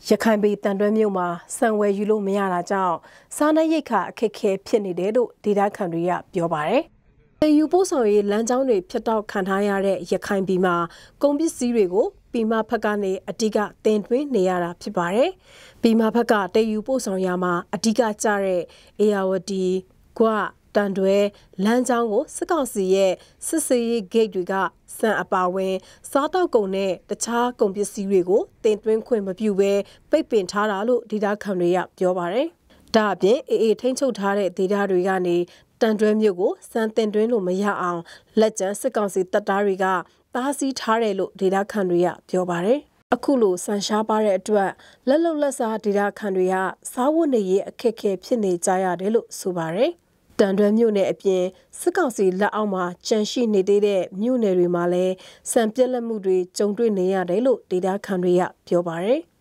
ရခိုင်ပြည်တန်တွဲမြို့မှာစံဝယ်ယူလို့မရတာကြောင့်စားနပ်ရိက္ခာအခက်အခဲဖြစ်နေတယ်လို့ဒေသခံတွေကပြောပါတယ်။တယူပို့ဆောင်ရေးလမ်းကြောင်းတွေဖြတ်တောက်ခံထားရတဲ့ရခိုင်ပြည်မှာကုန်ပစ္စည်းတွေကိုပြည်မဘက်ကနေအဓိကတင်သွင်းနေရတာဖြစ်ပါတယ်။ပြည်မဘက်ကတယူပို့ဆောင်ရမှာအဓိကကျတဲ့အေယာဝတီ၊ဂွ၊တန်တွဲလမ်းကြောင်းကိုစစ်ကောင်စီရဲ့စစ်ဆေးရေးဂိတ်တွေကစံအပါဝင်စားတောက်ကုန်နဲ့တခြားကုန်ပစ္စည်းတွေကိုတင်သွင်းခွင့်မပြုဘဲပိတ်ပင်ထားတာလို့ဒေသခံတွေကပြောပါတယ်။ဒါအပြင်အေးထိန်းချုပ်ထားတဲ့ဒေသတွေကနေတန်တွဲမြို့ကိုစံတင်သွင်းလို့မရအောင်လက်ကျန်စစ်ကောင်စီတပ်သားတွေကတားဆီးထားတယ်လို့ဒေသခံတွေကပြောပါတယ်။အခုလိုဆန်ရှားပါတဲ့အတွက်လက်လုံလက်စားဒေသခံတွေကစားဝတ်နေရေးအခက်အခဲဖြစ်နေကြရတယ်လို့ဆိုပါတယ်။တန်တွဲမြို့နယ်အပြင်စစ်ကောင်စီလက်အောက်မှာကျန်ရှိနေသေးတဲ့မြို့နယ်တွေမှာလည်းစံပြက်လက်မှုတွေကြုံတွေ့နေရတယ်လို့ဒေသခံတွေကပြောပါတယ်။